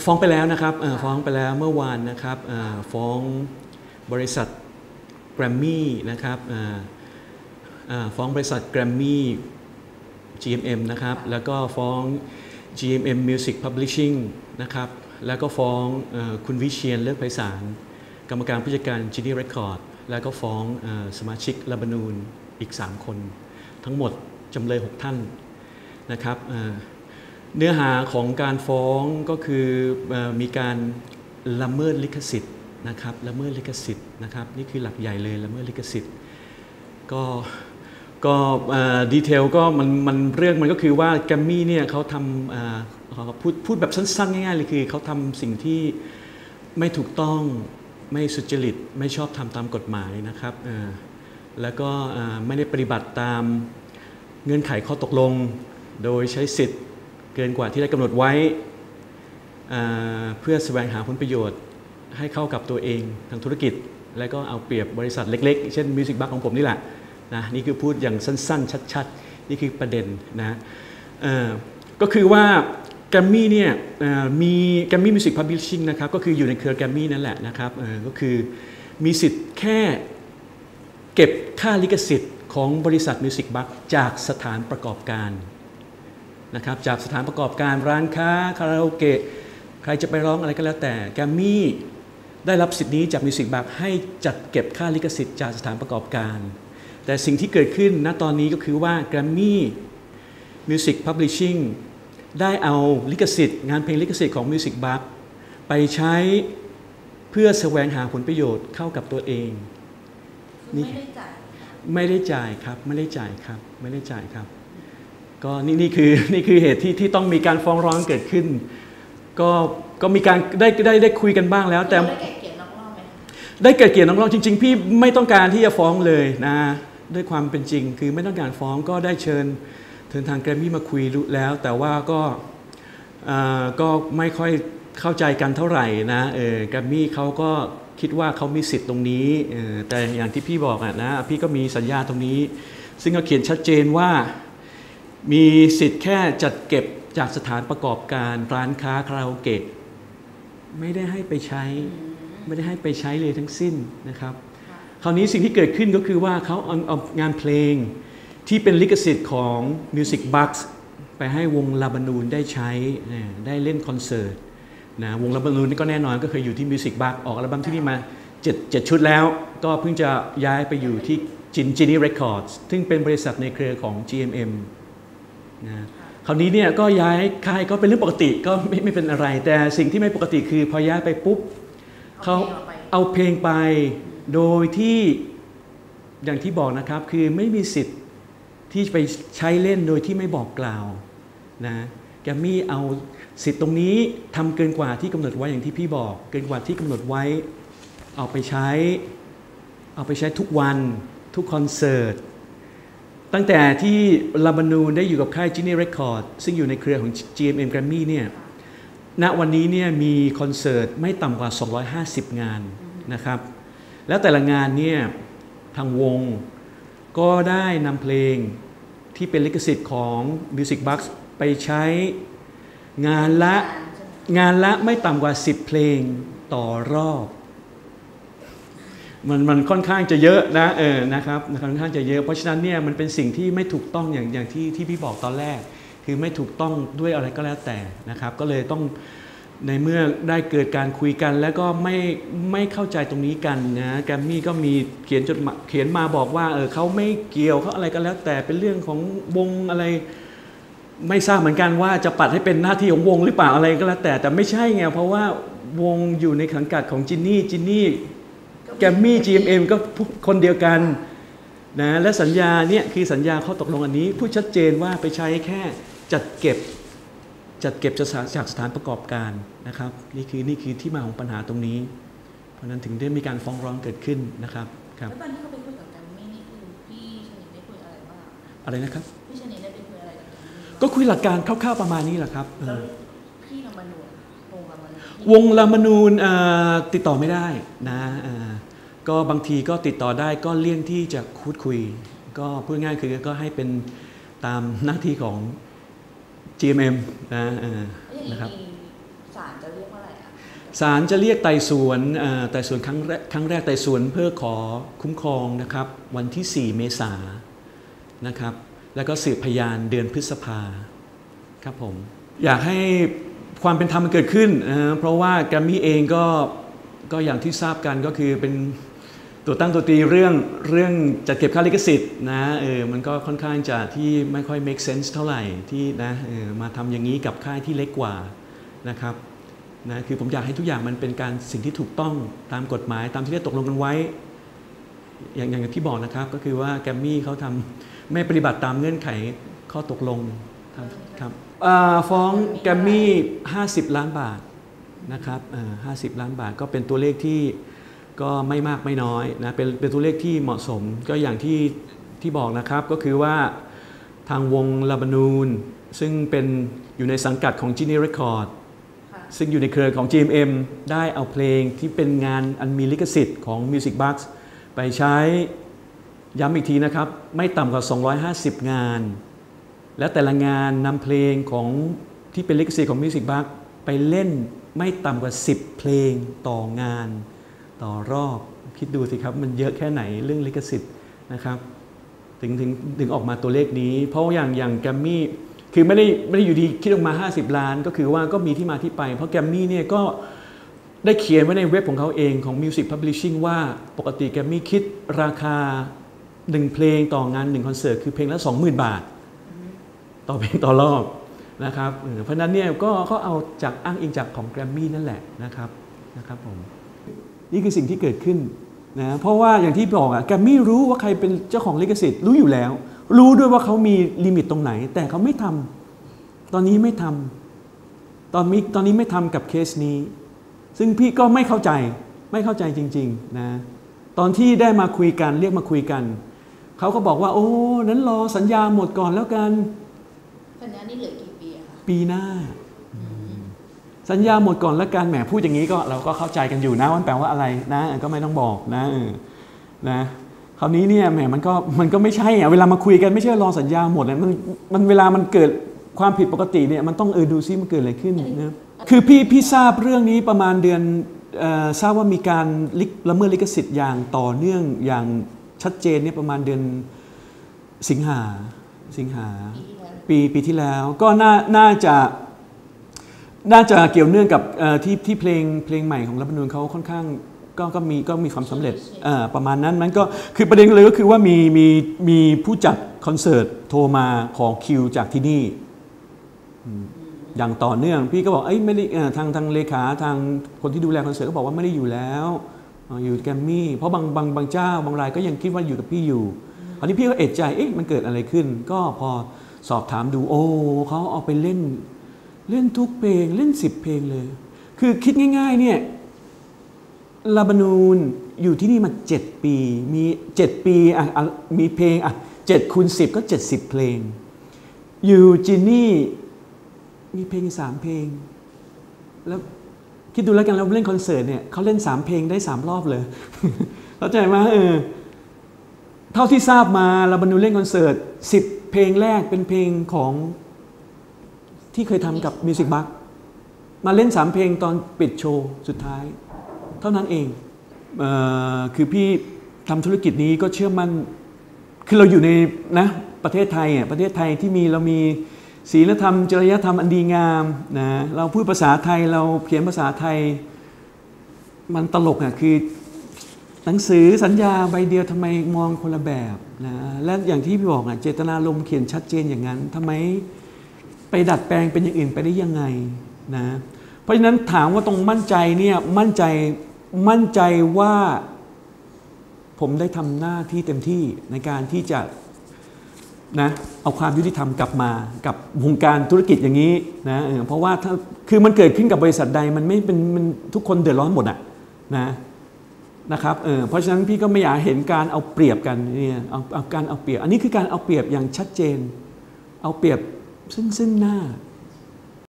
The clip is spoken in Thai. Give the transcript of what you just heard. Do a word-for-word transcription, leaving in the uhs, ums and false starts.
ฟ้องไปแล้วนะครับฟ้องไปแล้วเมื่อวานนะครับฟ้องบริษัทแกรมมี่นะครับฟ้องบริษัทแกรมมี่ จี เอ็ม เอ็ม นะครับแล้วก็ฟ้อง จี เอ็ม เอ็ม Music Publishing นะครับแล้วก็ฟ้องคุณวิเชียรเลิศไพศาลกรรมการผู้จัดการ Genie Record แล้วก็ฟ้องสมาชิกลาบานูนอีกสามคนทั้งหมดจำเลยหกท่านนะครับเนื้อหาของการฟ้องก็คือมีการละเมิดลิขสิทธิ์นะครับละเมิดลิขสิทธิ์นะครับนี่คือหลักใหญ่เลยละเมิดลิขสิทธิ์ก็ก็ดีเทลก็มันมันเรื่องมันก็คือว่าแกรมมี่เนี่ยเขาทำพูดพูดแบบสั้นๆง่ายๆเลยคือเขาทำสิ่งที่ไม่ถูกต้องไม่สุจริตไม่ชอบทำตามกฎหมายนะครับแล้วก็ไม่ได้ปฏิบัติตามเงื่อนไขข้อตกลงโดยใช้สิทธิ์เกินกว่าที่ได้กำหนดไว้เพื่อแสวงหาผลประโยชน์ให้เข้ากับตัวเองทางธุรกิจและก็เอาเปรียบบริษัทเล็กๆเช่น Music Box ของผมนี่แหละนะนี่คือพูดอย่างสั้นๆชัดๆนี่คือประเด็นนะก็คือว่าแกรมมี่เนี่ยมีแกรมมี่มิวสิกพับลิชชิ่งนะครับก็คืออยู่ในเครือแกรมมี่นั่นแหละนะครับก็คือมีสิทธิ์แค่เก็บค่าลิขสิทธิ์ของบริษัท Music Box จากสถานประกอบการนะครับจากสถานประกอบการร้านค้าคาราโอเกะใครจะไปร้องอะไรก็แล้วแต่แกรมมี่ได้รับสิทธิ์นี้จาก Music Box ให้จัดเก็บค่าลิขสิทธิ์จากสถานประกอบการแต่สิ่งที่เกิดขึ้นณตอนนี้ก็คือว่า Grammy Music Publishing ได้เอาลิขสิทธิ์งานเพลงลิขสิทธิ์ของ Music Box ไปใช้เพื่อแสวงหาผลประโยชน์เข้ากับตัวเองนี่ไม่ได้จ่ายไม่ได้จ่ายครับไม่ได้จ่ายครับไม่ได้จ่ายครับก็นี่นี่คือนี่คือเหตุที่ที่ต้องมีการฟ้องร้องเกิดขึ้นก็ก็มีการได้ได้ได้คุยกันบ้างแล้วแต่ได้เกิดเกียรติน้องรอบไหมได้เกิดเกียรติน้องรอบจริงๆพี่ไม่ต้องการที่จะฟ้องเลยนะด้วยความเป็นจริงคือไม่ต้องการฟ้องก็ได้เชิญถึงทางแกรมมี่มาคุยแล้วแต่ว่าก็ก็ไม่ค่อยเข้าใจกันเท่าไหร่นะเออแกรมมี่เขาก็คิดว่าเขามีสิทธิ์ตรงนี้แต่อย่างที่พี่บอกอะนะพี่ก็มีสัญญาตรงนี้ซึ่งเขาเขียนชัดเจนว่ามีสิทธิ์แค่จัดเก็บจากสถานประกอบการร้านค้าคาราโอเกะไม่ได้ให้ไปใช้ไม่ได้ให้ไปใช้เลยทั้งสิ้นนะครับคราวนี้สิ่งที่เกิดขึ้นก็คือว่าเขาเอางานเพลงที่เป็นลิขสิทธิ์ของ Music Box ไปให้วงลาบานูนได้ใช้ได้เล่นคอนเสิร์ตนะวงลาบานูนนี่ก็แน่นอนก็เคยอยู่ที่ Music Box ออกอัลบั้มที่นี่มาเจ็ด เจ็ดชุดแล้วก็เพิ่งจะย้ายไปอยู่ที่ Genie Records ซึ่งเป็นบริษัทในเครือของ จี เอ็ม เอ็ม นะคราวนี้เนี่ยก็ย้ายค่ายก็เป็นเรื่องปกติก็ไม่ไม่เป็นอะไรแต่สิ่งที่ไม่ปกติคือพอย้ายไปปุ๊บเขาเอาเพลงไปโดยที่อย่างที่บอกนะครับคือไม่มีสิทธิ์ที่ไปใช้เล่นโดยที่ไม่บอกกล่าวนะแกรมมี่เอาสิทธิ์ตรงนี้ทำเกินกว่าที่กำหนดไว้อย่างที่พี่บอกเกินกว่าที่กำหนดไว้เอาไปใช้เอาไปใช้ทุกวันทุกคอนเสิร์ตตั้งแต่ที่ลาบานูนได้อยู่กับค่าย Genie Record ซึ่งอยู่ในเครือของ จี เอ็ม เอ็ม Grammy เนี่ยณวันนี้เนี่ยมีคอนเสิร์ตไม่ต่ำกว่าสองร้อยห้าสิบงานนะครับแล้วแต่ละงานเนี่ยทางวงก็ได้นำเพลงที่เป็นลิขสิทธิ์ของ Music Box ไปใช้งานละงานละไม่ต่ำกว่าสิบเพลงต่อรอบมันมันค่อนข้างจะเยอะนะเออนะครับค่อนข้างจะเยอะเพราะฉะนั้นเนี่ยมันเป็นสิ่งที่ไม่ถูกต้องอย่างอย่างที่ที่พี่บอกตอนแรกคือไม่ถูกต้องด้วยอะไรก็แล้วแต่นะครับก็เลยต้องในเมื่อได้เกิดการคุยกันแล้วก็ไม่ไม่เข้าใจตรงนี้กันนะแกรมมี่ก็มีเขียนจดเขียนมาบอกว่าเออเขาไม่เกี่ยวเขาอะไรก็แล้วแต่เป็นเรื่องของวงอะไรไม่ทราบเหมือนกันว่าจะปัดให้เป็นหน้าที่ของวงหรือเปล่าอะไรก็แล้วแต่แต่ไม่ใช่ไงเพราะว่าวงอยู่ในสังกัดของจินนี่จินนี่แกรมมี่ จี เอ็ม เอ็ม ก็คนเดียวกันนะและสัญญาเนี่ยคือสัญญาข้อตกลงอันนี้พูดชัดเจนว่าไปใช้แค่จัดเก็บจัดเก็บจากสถานประกอบการนะครับนี่คือนี่คือที่มาของปัญหาตรงนี้เพราะนั้นถึงได้มีการฟ้องร้องเกิดขึ้นนะครับครับแล้วตอนที่เขาไปคุยกับแกรมมี่นี่คือพี่ชนิดได้คุยอะไรบ้างอะไรนะครับพี่ชนิดได้ไปคุยอะไรกับแกรมมี่ก็คุยหลักการคร่าวๆประมาณนี้แหละครับพี่ลาบานูนวงลาบานูนวงลาบานูนติดต่อไม่ได้นะก็บางทีก็ติดต่อได้ก็เลี่ยงที่จะพูดคุยก็พูดง่ายคือก็ให้เป็นตามหน้าที่ของ จี เอ็ม เอ็ม นะนะครับศาลจะเรียกกว่าอะไรอ่ะศาลจะเรียกไต่สวนไต่สวนครั้งแรกครั้งแรกไต่สวนเพื่อขอคุ้มครองนะครับวันที่สี่เมษายนนะครับแล้วก็สืบพยานเดือนพฤษภาครับผมอยากให้ความเป็นธรรมมันเกิดขึ้นเพราะว่าแกรมมี่เองก็ก็อย่างที่ทราบกันก็คือเป็นตัวตั้งตัวตีเรื่องเรื่องจัดเก็บค่าลิขสิทธิ์นะเออมันก็ค่อนข้างจะที่ไม่ค่อย make sense เท่าไหร่ที่นะเออมาทำอย่างนี้กับค่ายที่เล็กกว่านะครับนะคือผมอยากให้ทุกอย่างมันเป็นการสิ่งที่ถูกต้องตามกฎหมายตามที่ได้ตกลงกันไว้อย่างอย่างที่บอกนะครับก็คือว่าแกรมมี่เขาทำไม่ปฏิบัติตามเงื่อนไขข้อตกลงครับฟ้องแกรมมี่ห้าสิบล้านบาทนะครับห้าสิบล้านบาทก็เป็นตัวเลขที่ก็ไม่มากไม่น้อยนะเป็นเป็นตัวเลขที่เหมาะสมก็อย่างที่ที่บอกนะครับก็คือว่าทางวงลาบานูนซึ่งเป็นอยู่ในสังกัดของ Genie Record ซึ่งอยู่ในเครือของ จี เอ็ม เอ็ม ได้เอาเพลงที่เป็นงานอันมีลิขสิทธิ์ของ Music Box ไปใช้ย้ำอีกทีนะครับไม่ต่ำกว่าสองร้อยห้าสิบงานและแต่ละงานนำเพลงของที่เป็นลิขสิทธิ์ของ Music Box ไปเล่นไม่ต่ำกว่าสิบเพลงต่องานต่อรอบคิดดูสิครับมันเยอะแค่ไหนเรื่องลิขสิทธิ์นะครับถึงถึงถึงออกมาตัวเลขนี้เพราะอย่างอย่างแกรมมี่คือไม่ได้ไม่ได้อยู่ดีคิดออกมาห้าสิบล้านก็คือว่าก็มีที่มาที่ไปเพราะแกรมมี่เนี่ยก็ได้เขียนไว้ในเว็บของเขาเองของ Music Publishing ว่าปกติแกรมมี่คิดราคาหนึ่งเพลงต่องานหนึ่งคอนเสิร์ตคือเพลงละ สองหมื่น บาทต่อเพลงต่อรอบนะครับเพราะนั้นเนี่ยก็เขาเอาจากอ้างอิงจากของแกรมมี่นั่นแหละนะครับนะครับผมนี่คือสิ่งที่เกิดขึ้นนะเพราะว่าอย่างที่บอกอะแกรมมี่รู้ว่าใครเป็นเจ้าของลิขสิทธิ์รู้อยู่แล้วรู้ด้วยว่าเขามีลิมิตตรงไหนแต่เขาไม่ทำตอนนี้ไม่ทำตอนนี้ตอนนี้ไม่ทำกับเคสนี้ซึ่งพี่ก็ไม่เข้าใจไม่เข้าใจจริงๆนะตอนที่ได้มาคุยกันเรียกมาคุยกันเขาก็บอกว่าโอ้นั้นรอสัญญาหมดก่อนแล้วกันสัญญานี่เหลือกี่ปีอะคะปีหน้าสัญญาหมดก่อนแล้วกันแหมพูดอย่างนี้ก็เราก็เข้าใจกันอยู่นะว่าแปลว่าอะไรนะก็ไม่ต้องบอกนะนะคราวนี้เนี่ยแหมมันก็มันก็ไม่ใช่อ่ะเวลามาคุยกันไม่ใช่รอสัญญาหมดเลยมันมันเวลามันเกิดความผิดปกติเนี่ยมันต้องเออดูซิมันเกิดอะไรขึ้นนะคือพี่พี่ทราบเรื่องนี้ประมาณเดือนทราบว่ามีการละเมิดลิขสิทธิ์อย่างต่อเนื่องอย่างชัดเจนเนี่ยประมาณเดือนสิงหาสิงหาปีปีที่แล้วก็น่าน่าจะน่าจะเกี่ยวเนื่องกับที่ที่เพลงเพลงใหม่ของรัฐธรรมนูญเขาค่อนข้างก็ก็มีก็มีความสำเร็จประมาณนั้นมันก็คือประเด็นเลยก็คือว่ามีมีมีผู้จัดคอนเสิร์ตโทรมาขอคิวจากที่นี่อย่างต่อเนื่องพี่ก็บอกเอ้ยไม่ได้ทางทางเลขาทางคนที่ดูแลคอนเสิร์ตก็บอกว่าไม่ได้อยู่แล้วอยู่แกรมมี่เพราะบางบางบางเจ้าบางรายก็ยังคิดว่าอยู่กับพี่อยู่คราวนี้พี่ก็เอะใจเอ๊ะมันเกิดอะไรขึ้นก็พอสอบถามดูโอ้เขาเอาไปเล่นเล่นทุกเพลงเล่นสิบเพลงเลยคือคิดง่ายๆเนี่ยลาบานูนอยู่ที่นี่มาเจ็ดปีมีเจ็ดปีอ่ะมีเพลงอ่ะเจ็ดคูณสิบก็เจ็ดสิบเพลงอยู่จินนี่มีเพลงสามเพลงแล้วคิดดูแล้วกันเราเล่นคอนเสิร์ตเนี่ยเขาเล่นสามเพลงได้สามรอบเลยเข้าใจไหมเออเท่าที่ทราบมาลาบานูนเล่นคอนเสิร์ตสิบเพลงแรกเป็นเพลงของที่เคยทำกับ Music Box มาเล่นสามเพลงตอนปิดโชว์สุดท้ายเท่านั้นเองเอ่อคือพี่ทำธุรกิจนี้ก็เชื่อมั่นคือเราอยู่ในนะประเทศไทยอ่ะประเทศไทยที่มีเรามีศีลธรรมจริยธรรมอันดีงามนะเราพูดภาษาไทยเราเขียนภาษาไทยมันตลกอ่ะคือหนังสือสัญญาใบเดียวทำไมมองคนละแบบนะและอย่างที่พี่บอกอ่ะเจตนารมณ์เขียนชัดเจนอย่างนั้นทำไมไปดัดแปลงเป็นอย่างอื่นไปได้ยังไงนะเพราะฉะนั้นถามว่าตรงมั่นใจเนี่ยมั่นใจมั่นใจว่าผมได้ทำหน้าที่เต็มที่ในการที่จะนะเอาความยุติธรรมกลับมากับวงการธุรกิจอย่างนี้นะเพราะว่าถ้าคือมันเกิดขึ้นกับบริษัทใดมันไม่เป็นมันทุกคนเดือดร้อนหมดอ่ะนะนะครับเออเพราะฉะนั้นพี่ก็ไม่อยากเห็นการเอาเปรียบกันเนี่ยเอาเอาการเอาเปรียบอันนี้คือการเอาเปรียบอย่างชัดเจนเอาเปรียบซึ่งซึ่งหน้า